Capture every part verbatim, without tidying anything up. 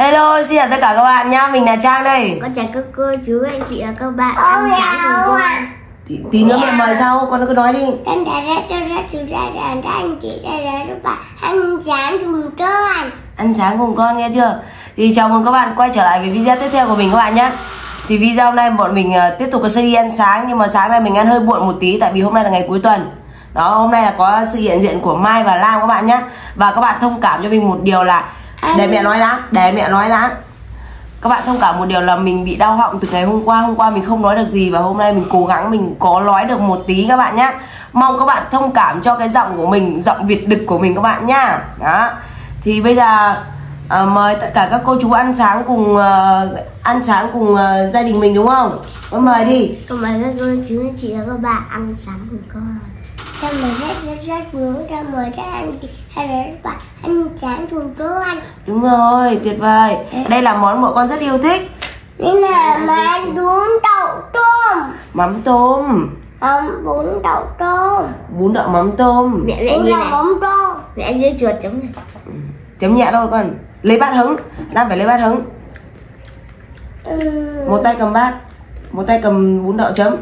Hello, xin chào tất cả các bạn nhá, mình là Trang đây. Con chào các cô, chú, anh chị và các bạn ăn sáng cùng con. Tí, tí nữa mẹ mời sau, con cứ nói đi. Con đã rất rất rất chú ra đàn các anh chị đã rất rất bạn ăn sáng cùng con. Ăn sáng cùng con nghe chưa? Thì chào mừng các bạn quay trở lại với video tiếp theo của mình các bạn nhé. Thì video hôm nay bọn mình uh, tiếp tục có series ăn sáng, nhưng mà sáng nay mình ăn hơi muộn một tí tại vì hôm nay là ngày cuối tuần. Đó, hôm nay là có sự hiện diện của Mai và Lam các bạn nhé. Và các bạn thông cảm cho mình một điều là để mẹ nói đã, để mẹ nói đã. Các bạn thông cảm một điều là mình bị đau họng từ ngày hôm qua. Hôm qua mình không nói được gì và hôm nay mình cố gắng mình có nói được một tí các bạn nhé. Mong các bạn thông cảm cho cái giọng của mình, giọng Việt đực của mình các bạn nhá. Đó. Thì bây giờ à, mời tất cả các cô chú ăn sáng cùng uh, ăn sáng cùng uh, gia đình mình đúng không? Con mời đi. Con mời các cô chú anh chị và các bạn ăn sáng cùng con. Con mời rất rất rất muốn con mời các anh chị hay là các bạn ăn sáng cùng con. Đúng rồi, tuyệt vời. Đây là món bọn con rất yêu thích. Đây là món bún đậu tôm. Mắm tôm. Không, bún đậu tôm. Bún đậu mắm tôm. Mẹ mẹ Bún như đậu này. mắm tôm. Mẹ dưới chuột chấm này. Chấm nhẹ thôi con. Lấy bát hứng. Đang phải lấy bát hứng. Ừ. Một tay cầm bát, một tay cầm bún đậu chấm.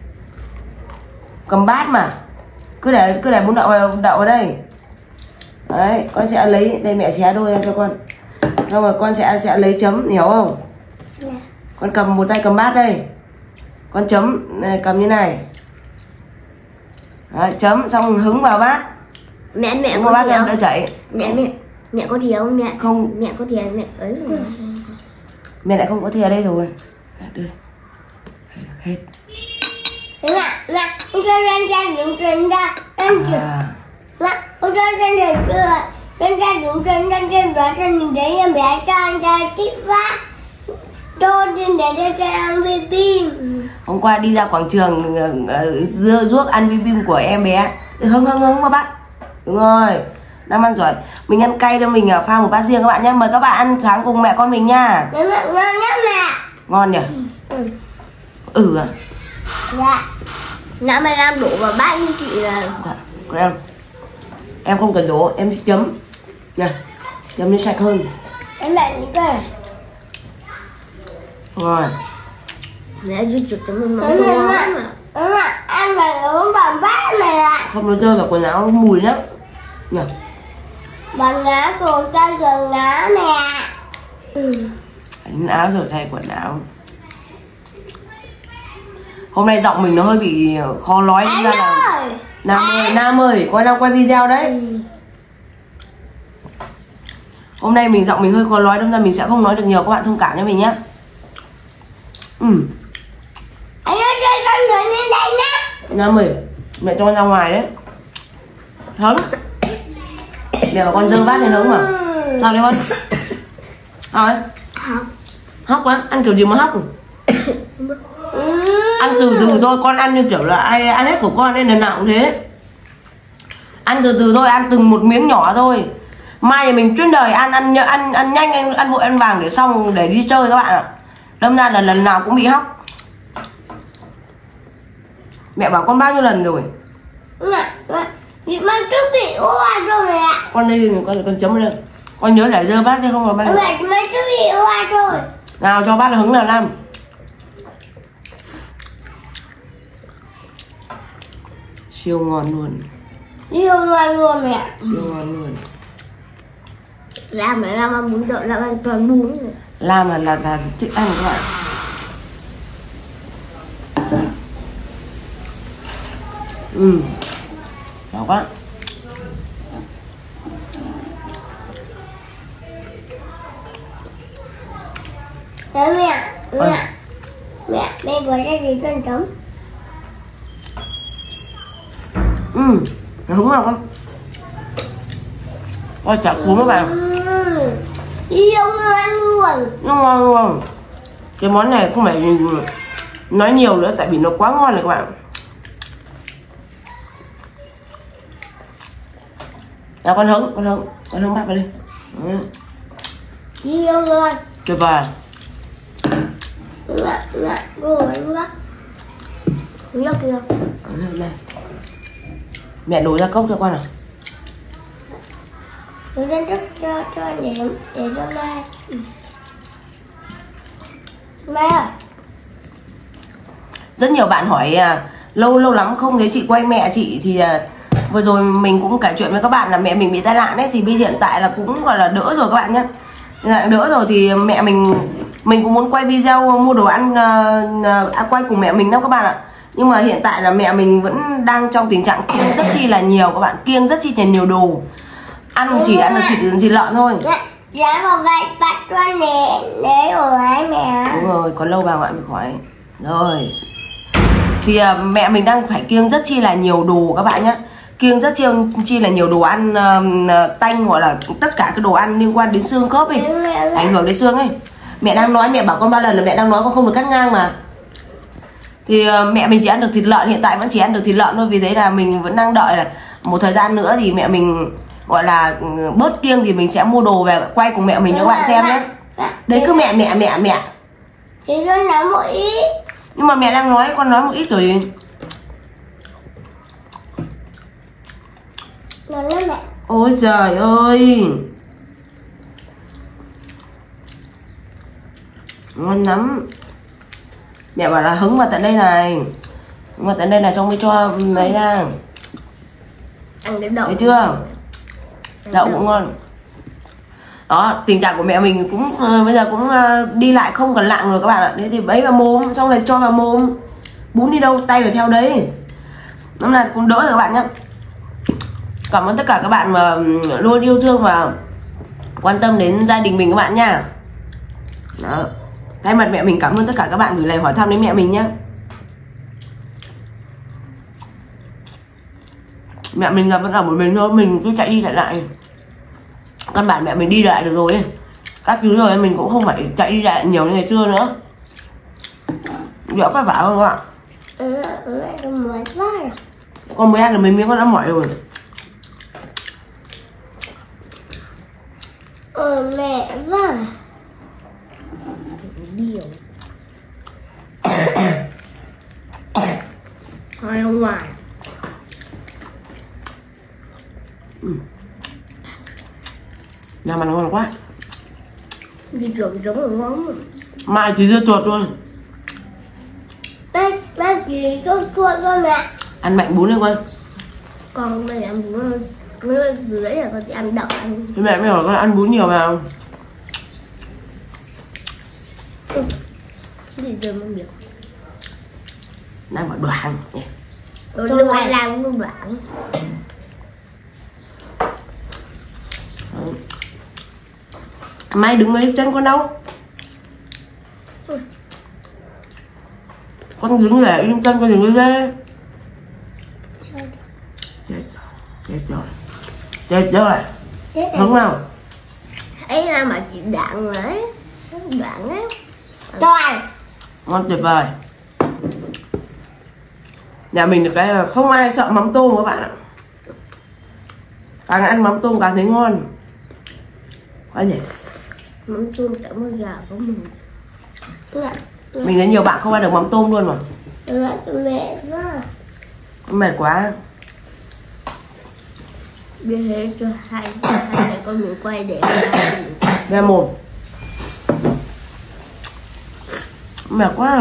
Cầm bát mà. Cứ để cứ để bún đậu vào, đậu vào đây. Đấy, con sẽ lấy đây, mẹ xé đôi ra cho con. Xong rồi con sẽ sẽ lấy chấm, hiểu không? Dạ. Con cầm một tay cầm bát đây. Con chấm này, cầm như này. Đấy, chấm xong hứng vào bát. Mẹ mẹ Hứng có vào bát thìa cho đỡ không? chảy. Mẹ mẹ mẹ có thìa không mẹ? Không. Mẹ có thìa mẹ ấy rồi. Mẹ lại không có thìa ở đây rồi. Đưa. Hết. Thế mà, mà, con cho ra ra đường trên ra. Ăn kìa. À. Mà, con cho ra đường trên ra. Lên ra đường trên ra trên đó cho nhìn thấy em bé cho anh ra tiếp vá. Đô trên để để cho ăn bim bim. Hôm qua đi ra quảng trường uh, dưa ruốc ăn bim bim của em bé. Hưng hưng hưng vào bát. Đúng rồi. Đang ăn giỏi. Mình ăn cay cho mình pha một bát riêng các bạn nhé. Mời các bạn ăn sáng cùng mẹ con mình nha. Nếu mà ngon lắm mẹ. Ngon nhỉ? Ừ. Ừ à? Dạ. Nãy mày làm đổ vào bát như chị là. Còn em. Em không cần đổ, em chấm. Nha. Chấm nó sạch hơn. Em mẹ đi coi. Rồi. Mẹ dưới chuột chấm nó Em mẹ ngon mẹ. lắm mà. Em mẹ ăn mà uống bằng bát này ạ. Không nó rơi vào quần áo mùi lắm. Nhỉ? Bằng ngã cô cho gần ngã mẹ. Ừ. Đánh áo rồi thay quần áo. Hôm nay giọng mình nó hơi bị khó nói nên ra là ơi. Nam ơi, Nam ơi, con đang quay video đấy. Ừ. Hôm nay mình giọng mình hơi khó nói, đâm ra mình sẽ không nói được nhiều, các bạn thông cảm cho mình nhé. Ừ. Anh ơi, cho con nữa lên đây nhé. Nam ơi, mẹ cho con ra ngoài đấy. Hứng. Mẹ bảo con dơ bát lên hứng mà. Sao đấy con? Sao đấy? Học. Hóc quá, ăn kiểu gì mà hóc? Ăn từ từ thôi, con ăn như kiểu là ai ăn hết của con nên lần nào cũng thế. Ăn từ từ thôi, ăn từng một miếng nhỏ thôi. Mai mình chuyên đời ăn ăn ăn ăn nhanh, ăn, ăn vội ăn vàng để xong để đi chơi các bạn ạ. Đâm ra là lần nào cũng bị hóc. Mẹ bảo con bao nhiêu lần rồi? Mẹ, mẹ, bị mang trước bị oa rồi mẹ. Con đây con con chấm lên. Con nhớ để dơ bát đi không là bao nhiêu. Mẹ, mang trước bị oa rồi. Nào cho bát là hứng nào Nam. Siêu ngon luôn. Yêu ngon luôn mẹ. Siêu ngon luôn. Làm mà làm ăn bún đậu làm ăn toàn bún rồi. Lam là, là là thích ăn các bạn. Ừ. Đó quá. Đấy mẹ, mẹ. Mẹ, mẹ vừa ra gì con trống. Ừ. Hứng nào con. Ôi chả cuốn các bạn. Ừ. Yêu ngon luôn. Nó ngon luôn. Cái món này không phải nói nhiều nữa tại vì nó quá ngon rồi các bạn. Nào con hứng, con hứng, con hứng bát vào đi. Ừ. Yêu ngon. Tuyệt vời. Mẹ, mẹ, cô ăn quá. Nước kia. Này. Mẹ đổ ra cốc cho con à? Tôi rất rất cho cho để để cho mai. Mẹ ơi. Rất nhiều bạn hỏi à, lâu lâu lắm không thấy chị quay mẹ chị thì à, vừa rồi mình cũng kể chuyện với các bạn là mẹ mình bị tai nạn đấy, thì bây hiện tại là cũng gọi là đỡ rồi các bạn nhé. Đỡ rồi thì mẹ mình mình cũng muốn quay video mua đồ ăn uh, uh, quay cùng mẹ mình đâu các bạn ạ. Nhưng mà hiện tại là mẹ mình vẫn đang trong tình trạng kiêng rất chi là nhiều các bạn, kiêng rất chi là nhiều đồ. Ăn chỉ ăn được thịt thịt lợn thôi. Dạ mà vậy bắt con nè để rồi hả mẹ? Đúng rồi, còn lâu bà ngoại mới khỏi. Rồi. Thì uh, mẹ mình đang phải kiêng rất chi là nhiều đồ các bạn nhé. Kiêng rất chi, chi là nhiều đồ ăn uh, tanh, hoặc là tất cả cái đồ ăn liên quan đến xương khớp ấy, ảnh hưởng đến xương ấy. Mẹ đang nói, mẹ bảo con bao lần là mẹ đang nói con không được cắt ngang mà. Thì uh, mẹ mình chỉ ăn được thịt lợn, hiện tại vẫn chỉ ăn được thịt lợn thôi. Vì thế là mình vẫn đang đợi là một thời gian nữa thì mẹ mình gọi là bớt kiêng thì mình sẽ mua đồ về quay cùng mẹ mình cho các bạn xem nhé. Đấy cứ mẹ mẹ mẹ mẹ. Chị luôn nói một ít. Nhưng mà mẹ đang nói, con nói một ít rồi. Nói lên mẹ. Ôi trời ơi, ngon lắm. Mẹ bảo là hứng vào tận đây này, hứng vào tận đây này xong mới cho lấy ra. Ăn cái đậu. Thấy chưa? Đậu cũng ngon. Đó, tình trạng của mẹ mình cũng uh, bây giờ cũng uh, đi lại không còn lạng rồi các bạn ạ. Thế thì bấy vào mồm, xong rồi cho vào mồm. Bún đi đâu, tay phải theo đấy. Nó là cũng đỡ rồi các bạn nhé. Cảm ơn tất cả các bạn mà luôn yêu thương và quan tâm đến gia đình mình các bạn nha. Đó. Thay mặt mẹ mình cảm ơn tất cả các bạn gửi lời hỏi thăm đến mẹ mình nhé. Mẹ mình là vẫn ở một mình thôi, mình cứ chạy đi chạy lại. Căn bản mẹ mình đi lại được rồi ấy. Các thứ rồi mình cũng không phải chạy đi lại nhiều như ngày xưa nữa. Đỡ vất vả hơn các bạn. Ừ, ừ, con mới quá rồi. Con mới ăn được mấy miếng con đã mỏi rồi. Ừ, mẹ vâng. Điều. Thôi ra ngoài. Ừ. Làm ăn ngon quá. Đi chuột giống là ngon. Mai chỉ dưa chuột thôi. Bác, bác chỉ con chuột thôi mẹ. Ăn mạnh bún lên con. Con bây giờ ăn bún với dưới là con chỉ ăn đậu ăn. Thế mẹ mới bảo con ăn bún nhiều vào. Ừ. Cái gì giờ mới biết. Đang bảo đoạn nhỉ. Tôi đừng ai làm cũng đoạn. Mai đứng lấy chân con đâu. Ừ. Con đứng để im chân con đừng đi ghê. Chết rồi. Chết rồi. Chết rồi. Đúng không? Ấy là mà chị đạn ấy. Đạn ấy. Rồi. Ngon tuyệt vời. Nhà mình được cái là không ai sợ mắm tôm các bạn ạ. Càng ăn mắm tôm càng thấy ngon. Quá nhỉ. Mắm tôm chả bao giờ của mình. Mình thấy nhiều bạn không ăn được mắm tôm luôn mà. Mẹ mẹ quá. Mệt quá. Biết thế cho hai hai mẹ con mình quay để Ra mồm. Mệt quá.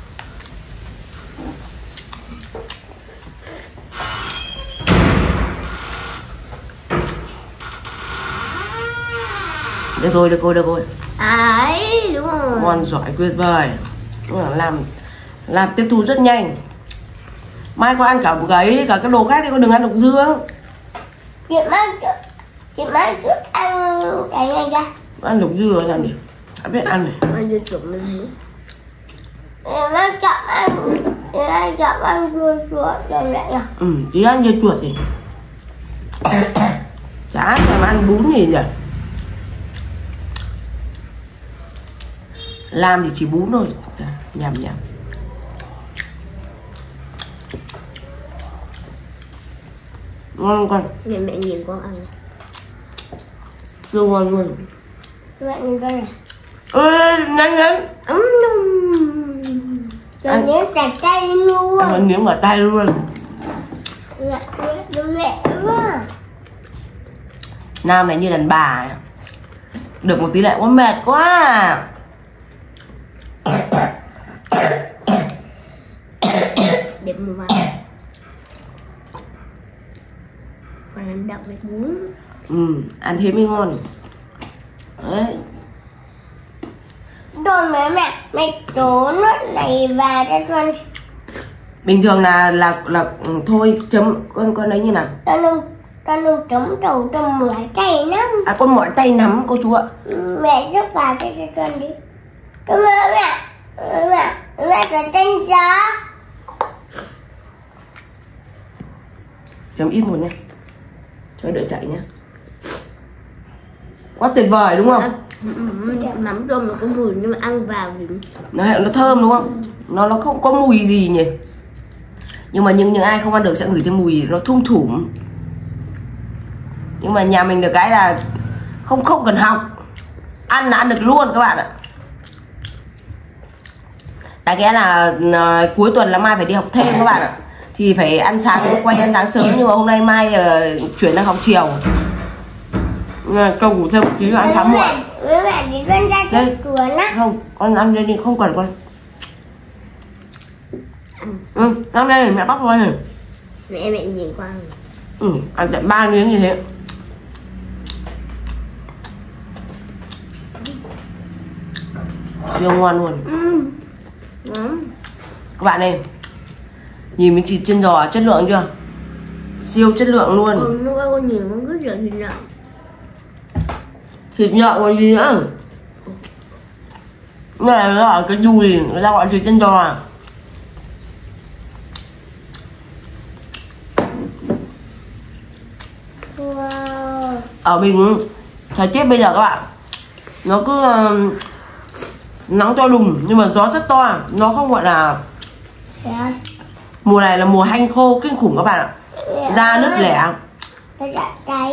Được rồi, được rồi, được rồi. ấy đúng rồi. Ngon giỏi tuyệt vời. Làm làm tiếp thu rất nhanh. Mai con ăn cả một cái cả cái đồ khác thì con đừng ăn độc dưa. Chị mang chút, chị mang chút ăn cái này ra. Ăn độc dưa làm gì? Đã biết ăn này. Ăn dưa chuột lên gì? Mang chậm ăn, mang chậm ăn dưa chuột rồi mẹ nhỉ? Ừ, chỉ ăn dưa chuột thì chả thèm ăn bún gì nhỉ. Làm thì chỉ bún thôi. Nhầm nhầm. Ngon không con? Mẹ mẹ nhìn con ăn. Siêu ngon luôn. Các bạn nhìn con này. Ê, nhanh lên. Ấm Rồi nếm chặt tay luôn. Ăn miếng vào tay luôn. Lại nó mẹ quá. Nam này như đàn bà. Được một tí lại quá mệt quá. một mặt. Còn làm đậu với bún. Ừ, ăn thế mới ngon. Đấy. Rồi mẹ mẹ mẹ trố nước này vào cho con. Bình thường là là là ừ, thôi chấm con con lấy như nào? Con đừng con đừng chấm đầu trong mỏi tay lắm. À con mỏi tay nắm cô chú ạ. Mẹ giúp vào cho cho con đi. Con mẹ mẹ mẹ mẹ có chân gió. Chấm ít một nhé, cho đỡ chạy nhé. Quá tuyệt vời đúng không? Mắm tôm nó có mùi nhưng mà ăn vào thì Nó nó thơm đúng không? Nó nó không có mùi gì nhỉ? Nhưng mà những những ai không ăn được sẽ ngửi thấy mùi nó thum thủm. Nhưng mà nhà mình được cái là không không cần học, ăn là ăn được luôn các bạn ạ. Tại cái là uh, cuối tuần là Mai phải đi học thêm các bạn ạ, thì phải ăn sáng quay ăn sáng sớm, nhưng mà hôm nay Mai uh, chuyển sang học chiều. Cho ngủ thêm một tí rồi ăn sáng muộn. Với mẹ đi con ra cho chuồn á. Không, con ăn đây đi, không cần con. Ừ, ăn đây này, mẹ bóc thôi này. mẹ mẹ nhìn qua. Ừ, ăn tận ba miếng như thế. Siêu ngon luôn. Ừ. Ngon. Các bạn này, nhìn miếng thịt chân giò chất lượng chưa? Siêu chất lượng luôn. Còn nó có nhiều nó cứ rợn thịt nhợ. Thịt nhợ còn gì nữa? Này nó gọi cái đùi, người ta gọi thịt chân giò. Wow. Ở mình thời tiết bây giờ các bạn, nó cứ uh, nắng to đùng nhưng mà gió rất to, nó không gọi là Dạ. mùa này là mùa hanh khô kinh khủng các bạn ạ. Da nứt lẻ. Cái dạ tay.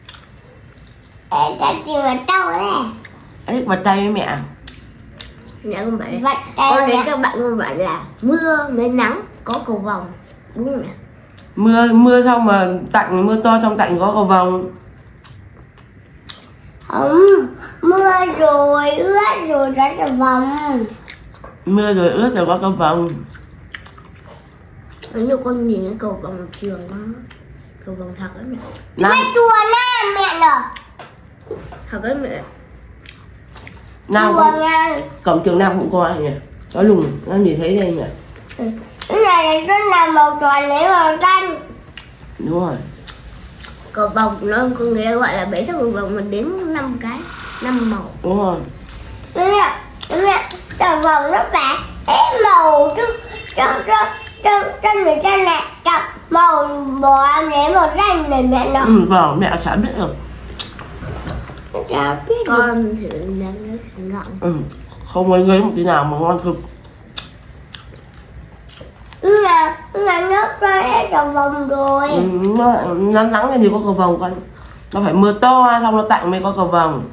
Ê, cái gì mà đau đấy. Ấy vật tay với mẹ. Mẹ con bảo Vật tay con đến mẹ. các bạn con bảo là mưa với nắng có cầu vồng, đúng không mẹ? Mưa mưa xong mà tạnh, mưa to xong tạnh có cầu vồng. Không, mưa rồi ướt rồi ra cầu vồng. Mưa rồi ướt rồi có cầu vồng. Nếu như con nhìn cái cầu vồng trường đó, cầu vồng thật đấy mẹ. Năm, Mẹ chuồn á mẹ nè. Thật đấy mẹ. nào Chuồn nha. cổng trường nào cũng có ai nhỉ? Có lùng, nó nhìn thấy đây nhỉ? Cái này là rất là màu tròn lấy màu xanh. Đúng rồi. Cầu vồng nó con người ta gọi là bể sắc cầu vồng mình đến năm cái, năm màu. Đúng rồi. Mẹ, mẹ, cầu vồng nó vẽ cái màu trong trong trong trong trong người trên này, trong màu bò lấy màu xanh này mẹ nó. Ừ, vâng, mẹ sẽ biết được. Chả biết được. Con thử nắng nó ngọn. Ừ, không mấy ghế một tí nào mà ngon cực. Là là nước ra cầu vồng rồi. Ừ, nó nắng nắng lên thì có cầu vồng con. Nó phải mưa to xong nó tạnh mới có cầu vồng.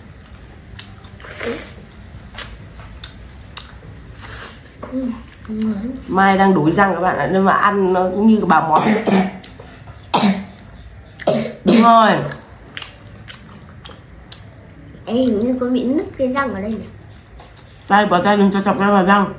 Mai đang đuổi răng các bạn ạ, nhưng mà ăn nó cũng như bà món. Đúng rồi. Ê, hình như con bị nứt cái răng ở đây này. Tay bỏ tay đừng cho chọc ra vào răng.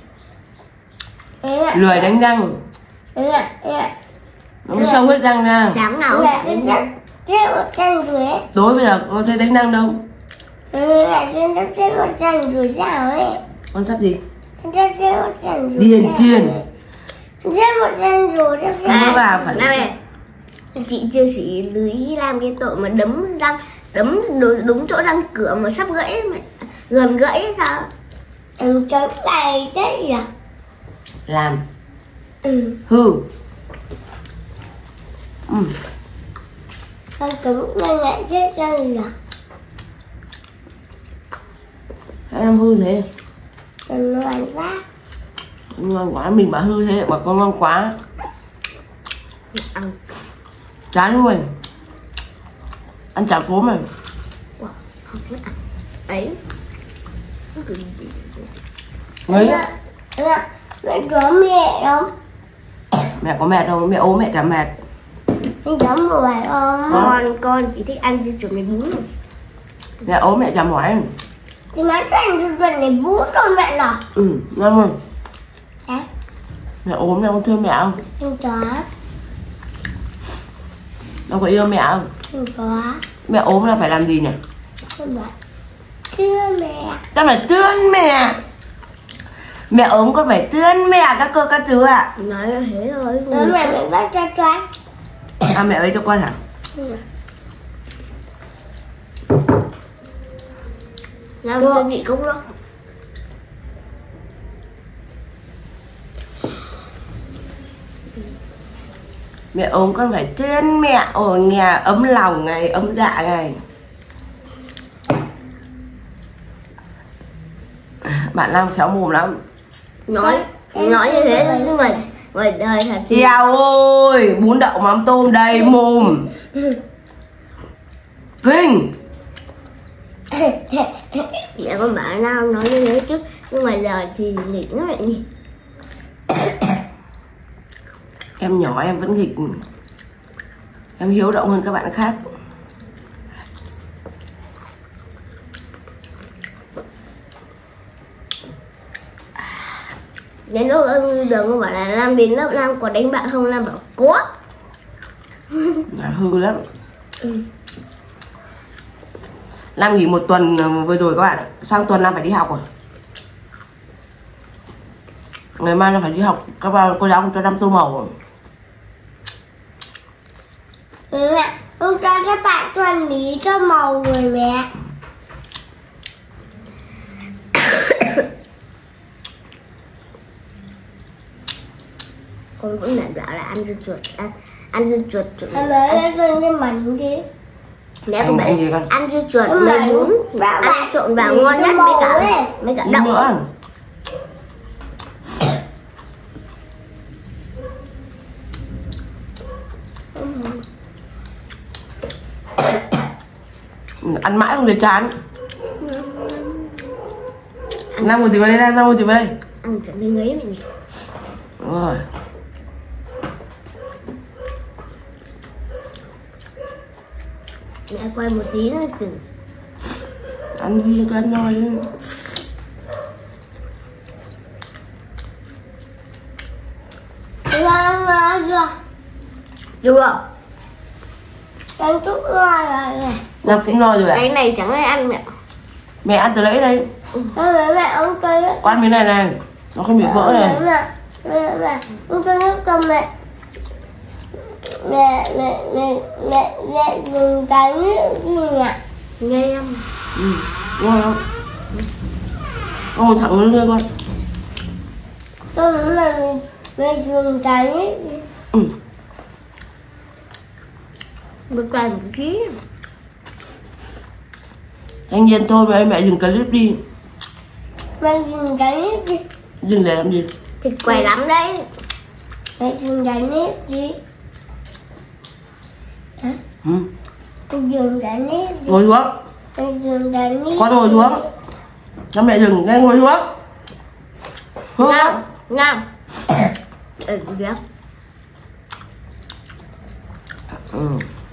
Mẹ, Lười đánh răng, mẹ, mẹ, nó sâu hết răng ra. Sáng nào mẹ, cũng mẹ, chết một chân rồi ấy. Tối bây giờ có thấy đánh răng đâu. Mẹ, nó chết một chân rồi sao ấy. Con sắp gì? Nó chết một chân rồi. Điền chiền. Chết một chân rồi. Nó chết Nó vào phải. này, chị chưa xử lý làm cái tội mà đấm răng, đấm đúng, đúng chỗ răng cửa mà sắp gãy mà gần gãy sao? Ừ, chấm này chết gì à? Làm Ừ, hư. Ừ. con chấm này lại chết chân gì à? Sao em hư thế? Con loạn quá. Ngon quá, mình bảo hư thế mà con ngon quá. Ăn. Chán luôn. Ăn chả cốm này. Wow, không biết ăn. Ấy. Nó cứ gì? Đấy. Mẹ, mẹ, mẹ có mẹ không? Mẹ có mệt không? Mẹ ốm mẹ chả mệt. Anh có mỏi không? Con con chỉ thích ăn cái chỗ này bún rồi. Mẹ ốm mẹ chả mỏi. Thì nói chuyện cho chuyện này bún rồi mẹ nào. Ừ, ngon luôn. Hả? Mẹ ốm đâu, không thương mẹ không? Không có. Đâu có yêu mẹ không? Không có. Mẹ ốm là phải làm gì nhỉ? Không phải. Chưa mẹ. Con phải thương mẹ. Mẹ ốm con phải thương mẹ các cô các chú ạ. À. Nói là thế thôi. Bố mẹ mình bắt cho toán. À mẹ ấy cho con hả? Làm cho chị cũng đó. Mẹ ốm con phải thương mẹ. Ở nhà ấm lòng này, ấm dạ này. Bạn Lam khéo mồm lắm. Nói nói như thế nhưng mà ngoài đời thật. Heo ơi, bún đậu mắm tôm đầy mồm. Kinh. Mẹ con bảo nào nói như thế trước, nhưng mà giờ thì nghịch nó lại nhỉ. Em nhỏ em vẫn nghịch. Em hiếu động hơn các bạn khác. Đến lúc ông đường con bảo là Lam đến lớp Lam có đánh bạn không, Lam bảo có. À, hư lắm. Lam nghỉ một tuần vừa rồi các bạn. Sang tuần Lam phải đi học rồi. Ngày mai Lam phải đi học. Các bạn cô giáo không cho Lam tô màu rồi. Mẹ, không cho các bạn tuần lý cho màu rồi mẹ. Con cũng lại bảo là ăn dưa chuột, ăn ăn dưa chuột. chuột Mẹ lấy lên cái mảnh đi. Mẹ con bảo gì con? ăn dưa chuột Nhưng mà với bún, bảo ăn bạn trộn vào lý ngon cho nhất màu với cả ấy. với cả Đi đậu. nữa. Ăn mãi không thấy chán. Lam một tí vào đây, Lam một tí vào đây. Ăn trở nên ngấy mình nhỉ. Đúng rồi. Mẹ quay một tí nữa từ. Ăn gì cứ ăn nhoi đi. Ngon ngon rồi. Chưa. Con chút ngon rồi. Lam cũng no rồi ạ. Cái này chẳng ai ăn mẹ. Mẹ ăn từ lấy đây. Con mẹ mẹ ông chơi nước. Con miếng này này. Nó không bị vỡ này. Mẹ mẹ mẹ ông chơi nước cho mẹ. Mẹ mẹ mẹ mẹ mẹ dùng cái nước gì nhỉ? Nghe em. Ừ. Ngon không? Con thẳng lên luôn con. Con mẹ mẹ dùng cái nước gì? Ừ. Mới quay một tí. Anh nhiên thôi mẹ mẹ dừng clip đi. Mẹ dùng cái nước gì? Dừng để làm gì? Thịt quay lắm đấy. Mẹ dùng cái nước gì? Hả? Ừ. Mẹ dùng cái nước gì? Ngồi xuống. Mẹ dùng cái nước. Con ngồi xuống. Cho mẹ dừng, nghe ngồi xuống. Hướng Ngam, ngam. Ừ, được. Ừ.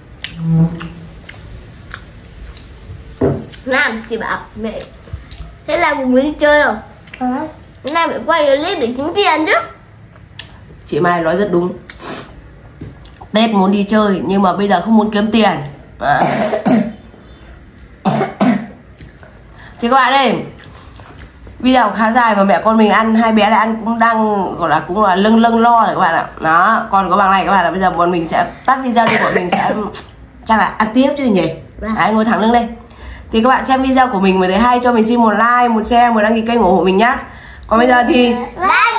Nam, chị bảo mẹ. Thế là cùng đi chơi không? Hả? Thế nào mẹ quay clip để kiếm tiền chứ? Chị Mai nói rất đúng. Tết muốn đi chơi nhưng mà bây giờ không muốn kiếm tiền. À. Thì các bạn ơi, video khá dài mà mẹ con mình ăn, hai bé đã ăn cũng đang gọi là cũng là lâng lâng lo rồi các bạn ạ. Đó, còn có bằng này các bạn là bây giờ bọn mình sẽ tắt video đi, bọn mình sẽ chắc là ăn tiếp chứ nhỉ. Đấy, ngồi thẳng lưng đây. Thì các bạn xem video của mình mà thấy hay cho mình xin một like, một share, một đăng ký kênh ủng hộ mình nhá. Còn bây giờ thì Bye